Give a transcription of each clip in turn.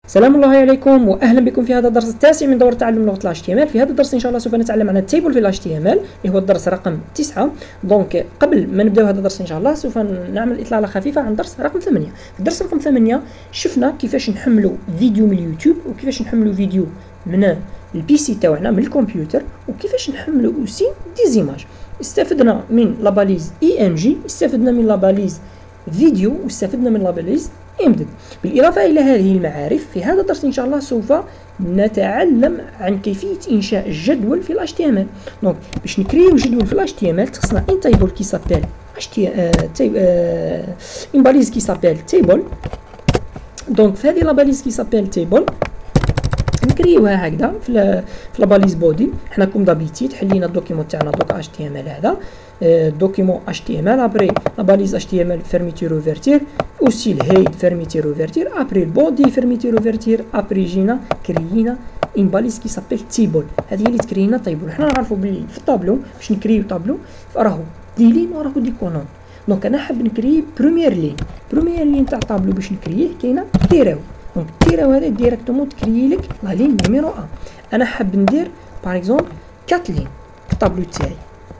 سلام الله عليكم واهلا بكم في هذا الدرس التاسع من دورة تعلم لغة ال HTML. في هذا الدرس ان شاء الله سوف نتعلم عن التيبل في ال HTML اللي هو الدرس رقم 9. دونك قبل ما نبداو هذا الدرس ان شاء الله سوف نعمل اطلالة خفيفة عن درس رقم 8. في الدرس رقم 8 شفنا كيفاش نحملوا فيديو من اليوتيوب وكيفاش نحملوا فيديو من البي سي تاعنا من الكمبيوتر وكيفاش نحملوا اوسي دي زيماج. استفدنا من لاباليز IMG، استفدنا من لاباليز فيديو واستفدنا من لاباليز امبيدد. بالإضافة إلى هذه المعارف في هذا الدرس إن شاء الله سوف نتعلم عن كيفية إنشاء جدول في ال HTML. دونك باش نكريو جدول في ال HTML خصنا ان تيبل كي سابيل ان باليز كي سابيل تيبل. دونك في هذه لاباليز كي سابيل تيبل نكريوها هكذا في لاباليز بودي. حنا كوم دابيتيد حلينا الدوكيمون تاعنا دوك HTML هذا دوكيمون HTML ابري لاباليز HTML فيرميتير اوفرتير اوسي الهيد فيرميتير اوفرتير ابري البودي فيرميتير اوفرتير ابري جينا كريينا ان باليز كي سابيل تيبل. هذه اللي تكرينا تيبل. حنا نعرفوا بلي في الطابلو باش نكريو طابلو راهو دي لين وراهو دي كولون. دونك انا حاب نكري بروميير لين تاع طابلو باش نكريه كاينه تيراو. دونك تيراو هذا ديريكتومون تكري لك لا لين نيميرو 1. انا حاب ندير باغ اكزومبل 4 لين في الطابلو تاعي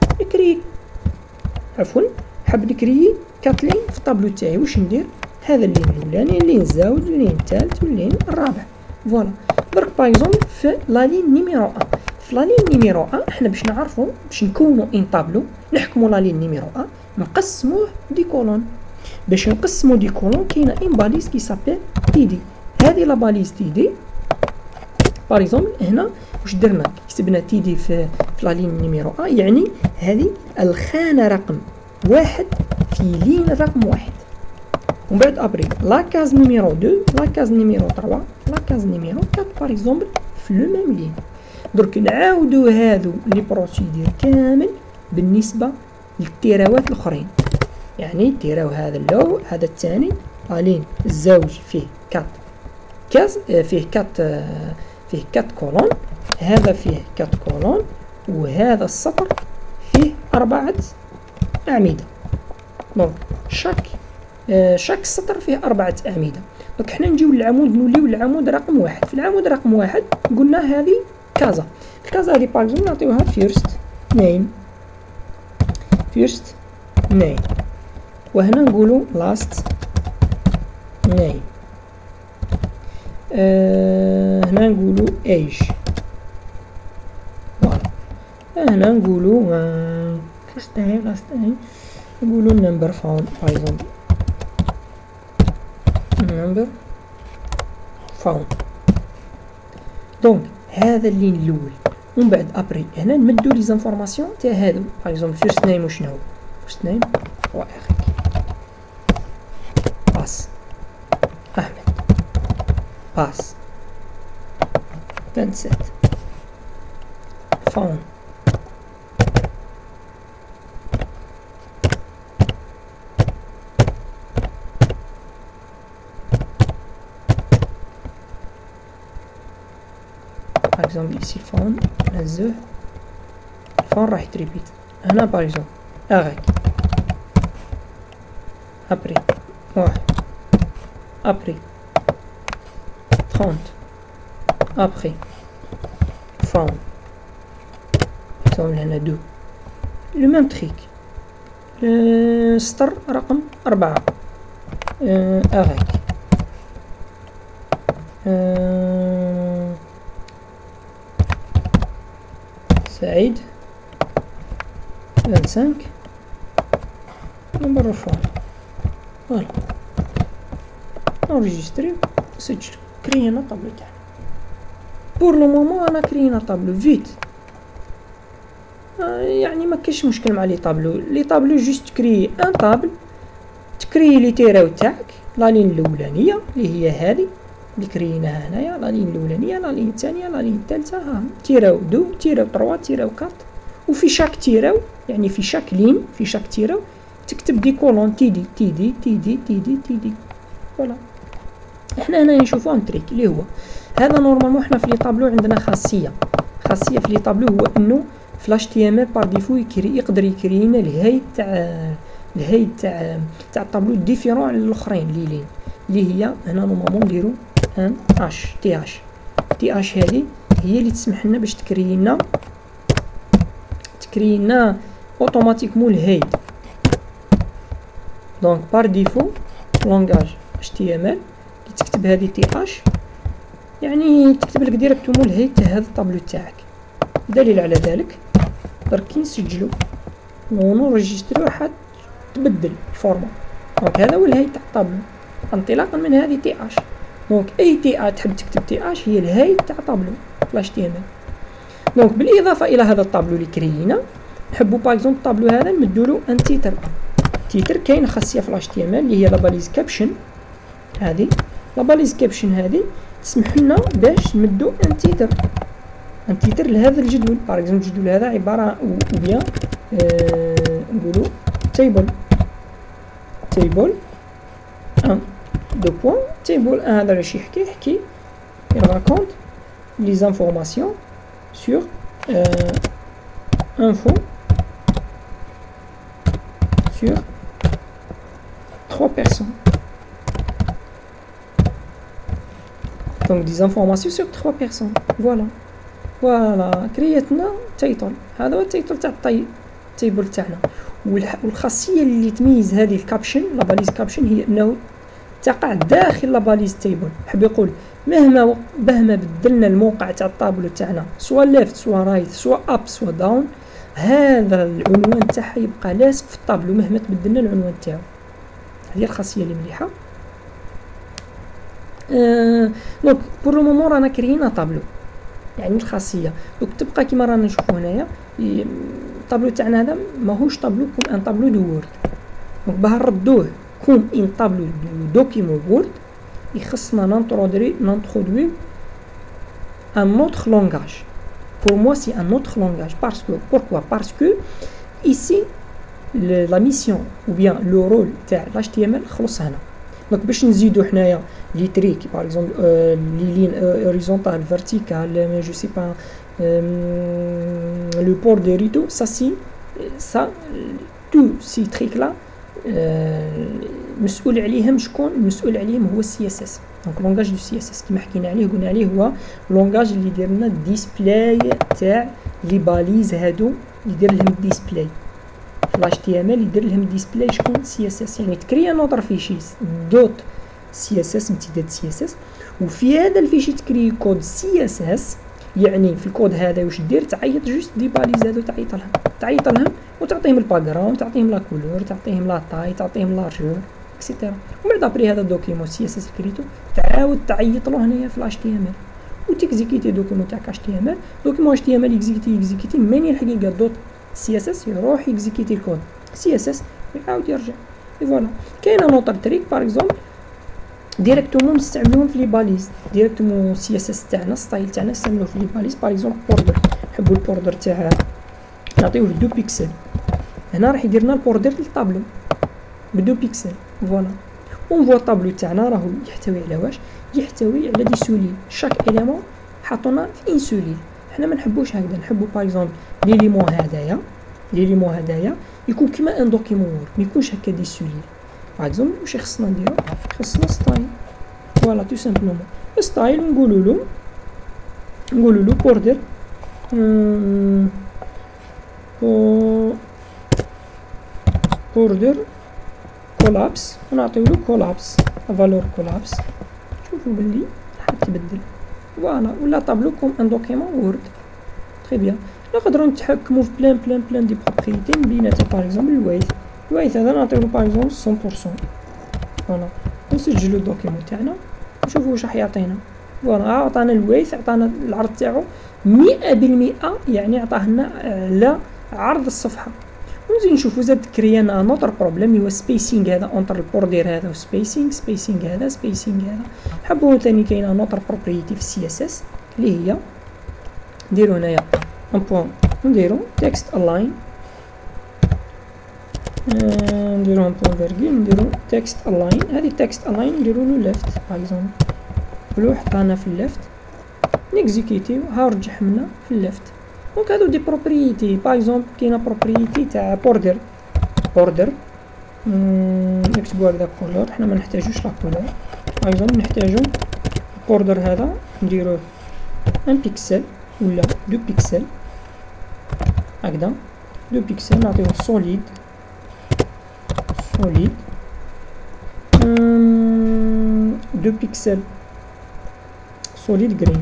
حاب نكري 4 لين في الطابلو تاعي. واش ندير؟ هذا اللين الاولاني اللين الزاوج اللين الثالث واللين الرابع. فوالا درك باغ اكزومبل في لا لين نيميرو 1. في لا لين نيميرو 1 احنا باش نعرفوا باش نكونوا ان طابلو نحكموا لا لين نيميرو 1 نقسموه دي كولون. باش نقسموا دي كولون كاينه ان باليز كي سابيل تي دي. هذه لا باليز تي دي باغ اكزومبل هنا واش درنا؟ كتبنا تي دي في لا لين نيميرو 1 يعني هذه الخانه رقم 1 في لين رقم 1. ومن بعد ابري لا كاز نيميرو 2 لا كاز نيميرو 3 لا كاز نيميرو 4 باغ اكزومبل في لو ميم لين. درك نعاودو هادو لي بروسيدير كامل بالنسبه للتيراوات الاخرين. يعني التيراو هذا اللو هذا الثاني لا لين الزوج فيه 4 كاز فيه 4 كولون. هذا فيه 4 كولون وهذا السطر فيه 4 أعمدة. دونك شاك سطر فيه 4 أعمدة. دونك حنا نجيو للعمود نوليو للعمود رقم 1. في العمود رقم 1 قلنا هذه كازا. الكازا هذه باغ اكزومبل نعطيوها فيرست نيم وهنا نقولوا لاست نيم. هنا نقولوا ايج. فوالا هنا نقولوا لاست نيم نقولوا نمبر فاوند باغ اكزومبل نمبر فاوند. دونك هذا اللين الاول. ومن بعد ابري هنا نمدوا لي زانفورماسيون تاع هادو باغ اكزومبل فيرست نيم وشنو هو؟ فيرست نيم هو اخي باس احمد باس 27 فاون باغ اكزومبل ايسي فاون نزوه الفاون راح يتريبيت هنا باغ اكزومبل اغاك ابري واحد ابري 30 ابخي فاون هنا 2 لو ميم تريك. السطر رقم 4 اغاك سعيد 25 نمبر فاون. فوالا نوريجستري سجل كرينا طابلو تاعنا. بور لو مومون انا كرينا طابلو فيت. يعني ما كاينش مشكل مع لي طابلو جوست تكري ان طابل تكري لي تيراو تاعك لا لين الاولانيه اللي هي هذه اللي كريناها هنايا لا لين الاولانيه لا لين الثانيه لا لين الثالثه. ها تيراو 2 تيراو 3 تيراو 4. وفي شاك تيراو يعني في شاك لين في شاك تيراو تكتب دي كولون تي دي تي دي تي دي تي دي تي دي. فوالا احنا هنا نشوفوا ان تريك اللي هو هذا نورمالمون. احنا في لي طابلو عندنا خاصيه في لي طابلو هو انه في HTML بار ديفو يقدر يكري لنا الهيد تاع الطابلو ديفيرون على الاخرين اللي هي هنا نورمالمون نديرو ان اش تي اش. تي اش هذه هي اللي تسمح لنا باش تكري لنا اوتوماتيكمون الهيد. دونك بار ديفو لونغاج اتش تي ام ال اللي تكتب هذه تي اش يعني تكتب لك ديريكتومون الهيد تاع هذا الطابلو تاعك. دليل على ذلك درك كي نسجلو ونوريجستريو راح تبدل الفورما. دونك هذا هو الهيد تاع الطابلو انطلاقا من هذه تي اش. دونك اي تي اش تحب تكتب تي اش هي الهيد تاع طابلو فلاش تي ام ال. دونك بالاضافه الى هذا الطابلو اللي كريينا نحبو باغ اكزومبل الطابلو هذا نمدولو ان تيتر. تيتر كاين خاصيه في اتش تي ام ال اللي هي لاباليز كابشن. هذه لاباليز كابشن هذه تسمح لنا باش نمدو ان تيتر لهذا الجدول. باغ اكزومبل الجدول هذا عباره او بيان نقولو تيبل 1 دو بوين. تيبل هذا واش يحكي il raconte les informations sur info sur 3 personnes. Donc des informations sur 3 personnes. Voilà كريتنا تايتل. هذا هو التايتل تاع التيبل تاعنا. والخاصيه اللي تميز هذه الكابشن لاباليز كابشن هي انه تقع داخل لاباليز تيبل. حاب يقول مهما بدلنا الموقع تاع الطابلو تاعنا سواء ليفت سواء رايت سواء اب سواء داون هذا العنوان تاعها يبقى لاصق في الطابلو مهما تبدلنا العنوان تاعو. هذه الخاصيه اللي مليحه. دونك بور لو مومون رانا كرينا طابلو يعني الخاصيه. دونك تبقى كيما رانا نشوفو هنايا الطابلو تاعنا هذا ماهوش طابلو كوم ان طابلو دو وورد. دونك باه نردوه كوم ان طابلو دو دوكيمون وورد يخصنا نانترودوي ان اوتر لونغاج. pour moi c'est un autre langage parce que pourquoi parce que ici la mission ou bien le rôle تاع HTML خلص هنا. دونك باش نزيدو حنايا لي تريك باغ اكزومبل لي لين هوريزونتال فيرتيكال جو سي با لو بوردر اي تو سا تو سي تريك لا مسؤول عليهم شكون؟ المسؤول عليهم هو السي اس اس. دونك لونغاج دو سي اس اس كيما حكينا عليه قلنا عليه هو لونغاج اللي يدير لنا الديسبلاي تاع لي باليز هادو يدير لهم الديسبلاي. فلاش تي ام ال يدير لهم الديسبلاي شكون؟ سي اس اس. يعني تكري نوتر فيشي دوت سي اس اس امتداد سي اس اس وفي هذا الفيشي تكري كود سي اس اس. يعني في الكود هذا واش دير تعيط جوست دي باليز هادو تعيط لهم وتعطيهم الباك جراوند تعطيهم لا كولور تعطيهم لا تاي تعطيهم لارجور اكسيتيرا. ومن بعد ابري هذا الدوكيمون سي اس اس كريتو تعاود تعيط له هنايا في الاش تي ام ال وتكزيكيتي دوكيمون تاعك اش تي ام ال. دوكيمون اش تي ام ال اكزيكيتي من الحقيقه دوت سي اس اس يروح اكزيكيتي الكود سي اس اس ويعاود يرجع. فوالا كاينه نوتر تريك باغ اكزومبل ديريكتومون نستعملوهم في لي باليز. ديريكتومون سي اس اس تاعنا ستايل تاعنا نستعملوه في لي باليز. باغ اكزومبل بوردر نحبوا البوردر تاعها نعطيوه 2 بيكسل. هنا راح يدير لنا البوردر للطابلو ب 2 بيكسل. فوالا ونفوا الطابلو تاعنا راهو يحتوي على واش؟ يحتوي على دي سوليل. شاك اليمون حطونا في ان سوليل. حنا ما نحبوش هكذا. نحبوا باغ اكزومبل ليليمون هدايا يكون كيما ان دوكيمون وورد ما يكونش هكا دي سوليل. باغ اكزومبل واش خصنا نديرو؟ خصنا ستايل. فوالا تو سامبلومون ستايل نقولوا له بوردر بوردر كولابس ونعطيو له كولابس فالور كولابس. شوفوا باللي راح تبدل. فوالا ولا طابلو كوم ان دوكيمون وورد. تري بيان. نقدروا نتحكموا في بلان دي بروبريتي بيناتها. باغ اكزومبل الوايت هذا نعطيو له باغ اكزومبل 100%. فوالا نسجلو الدوكيمون تاعنا نشوفوا واش راح يعطينا. فوالا عطانا الوايت عطانا العرض تاعو 100% يعني عطاه لنا على عرض الصفحه. ونزيد نشوفو زاد كريانا نوتر بروبليم هو سبيسينغ هذا اونتر البوردير هذا وسبيسينغ هذا حبوا ثاني كاينه نوتر بروبريتي في السي اس اس اللي هي نديرو هنايا ان بوين نديرو تكست الاين نديرو ان بوين فيرغول نديرو تكست الاين. هذه تكست الاين نديرو له ليفت باغ اكزومبل ولو حطانا في الليفت نيكزيكيتيو ها رجع لنا في الليفت. دونك هادو دي بروبريتي باغ اكزومبل كاينه بروبريتي تاع بوردر نكتبو هكذا كولور. حنا ما نحتاجوش لا كولور باغ اكزومبل نحتاجو بوردر هذا نديروه 1 بيكسل ولا 2 بيكسل هكذا، 2 بيكسل نعطيوه سوليد 2 بيكسل سوليد جرين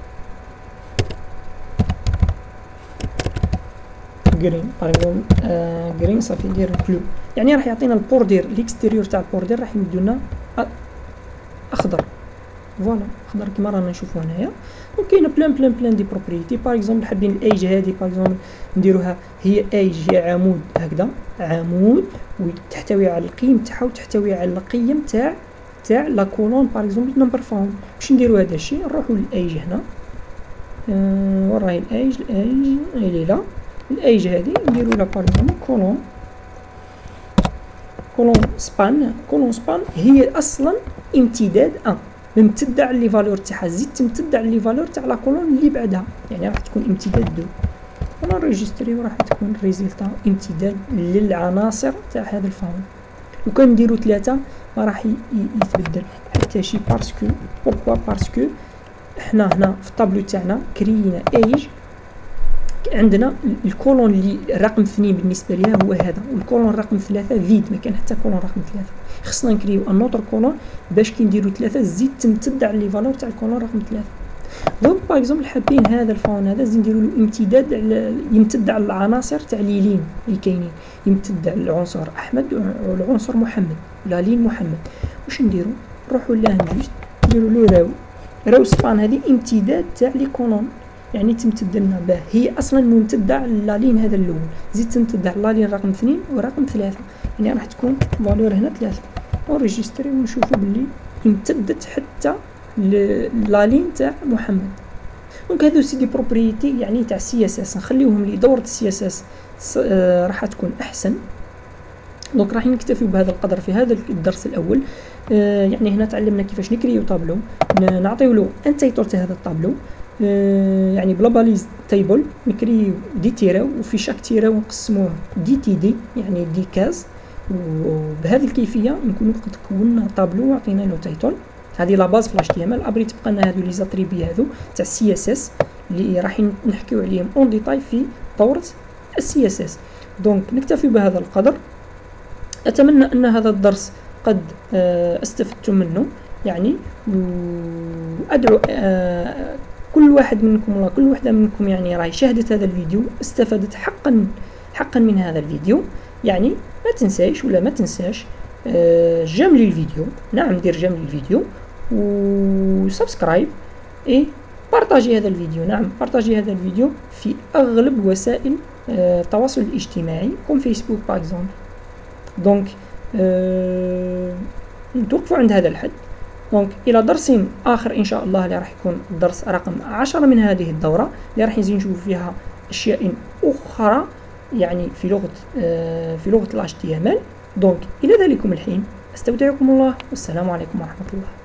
باغ اكزومبل جرين صافي ندير بلو، يعني راح يعطينا البوردير ليكستيريور تاع البوردير راح يمدونا اخضر، فوالا اخضر كيما رانا نشوفو هنايا. وكاينه بلان دي بروبريتي. باغ اكزومبل حابين الايج هادي باغ اكزومبل نديروها هي ايج، هي عمود هكذا، عمود وتحتوي على القيم تاعها وتحتوي على القيم تاع لا كولون باغ اكزومبل نمبر فاوند. باش نديرو هذا الشيء نروحو للايج هنا، وين راهي الايج هي لا الايج هذه نديرو لها باغ اكزومبل كولون سبان هي اصلا امتداد ممتدة على لي فالور تاعها، زيد تمتدة على لي فالور تاع لا كولون اللي بعدها، يعني راح تكون امتداد دو. انا ريجستري وراح تكون الريزلتا امتداد للعناصر تاع هذا الفاون. لو كان نديرو 3 ما راح يتبدل حتى شي، بارسكو حنا هنا في الطابلو تاعنا كرينا ايج، عندنا الكولون اللي رقم 2 بالنسبه ليها هو هذا، والكولون رقم 3 فيد، ما كان حتى كولون رقم 3. خصنا نكريو ان اوتر كولون باش كي نديرو 3 زيد تمتد على لي فالور تاع الكولون رقم 3. دونك باغ اكزومبل حابين هذا الفاون هذا زيد نديرو له امتداد يمتد على العناصر تاع لي لين اللي كاينين، يمتد على العنصر احمد والعنصر محمد ولا لين محمد. واش نديرو؟ نروحو لهنا جوست نديرو له راو سبان، هذه امتداد تاع لي كولون، يعني تمتد لنا باه هي اصلا ممتده على لالين هذا الاول، زيد تمتد على لالين رقم 2 ورقم 3، يعني راح تكون فالور هنا 3. ونريجستري ونشوفوا باللي امتدت حتى لالين تاع محمد. دونك هذو سي دي بروبريتي يعني تاع سي اس اس، نخليوهم لي دورة السي اس اس راح تكون احسن. دونك راح نكتفي بهذا القدر في هذا الدرس الاول. يعني هنا تعلمنا كيفاش نكريو طابلو، نعطيو له ان تايتل تاع هذا الطابلو، يعني بلا باليز تيبل نكريو دي تيراو، وفي شاك تيراو نقسموه دي تي دي يعني دي كاز، وبهذه الكيفيه نكونوا قد كونا طابلو وعطينا له تايتل. هذه لا باز في اتش تي ام ال. ابري تبقى لنا هذو لي زاتريبي هذو تاع السي اس اس اللي راح نحكيو عليهم اون ديتاي في دوره السي اس اس. دونك نكتفي بهذا القدر. اتمنى ان هذا الدرس قد استفدتم منه، يعني وادعو كل واحد منكم ولا كل وحده منكم يعني راهي شاهدت هذا الفيديو استفادت حقا من هذا الفيديو. يعني ما تنساش ولا ما تنساش جملي الفيديو، نعم دير جملي الفيديو وسبسكرايب اي بارطاجي هذا الفيديو، نعم بارطاجي هذا الفيديو في اغلب وسائل التواصل الاجتماعي كوم فيسبوك باغ اكزومبل. دونك نتوقفوا عند هذا الحد. دونك الى درس اخر ان شاء الله، اللي راح يكون الدرس رقم 10 من هذه الدوره، اللي راح نشوف فيها اشياء اخرى يعني في لغه ال HTML. دونك الى ذلكم الحين استودعكم الله، والسلام عليكم ورحمه الله.